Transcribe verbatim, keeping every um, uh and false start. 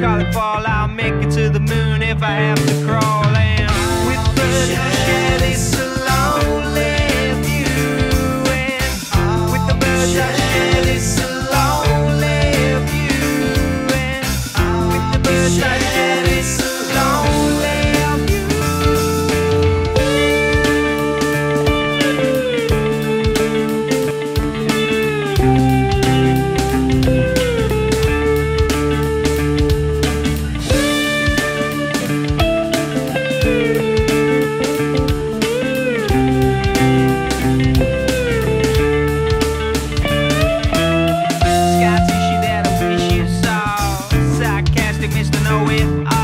call it fall. I'll make it to the moon if I have to crawl. And with birds I share this lonely view. And with the birds I share this lonely view. And with the birds I share this lonely view. Sky tissue that I wish you saw. Sarcastic Mister Know-It-All.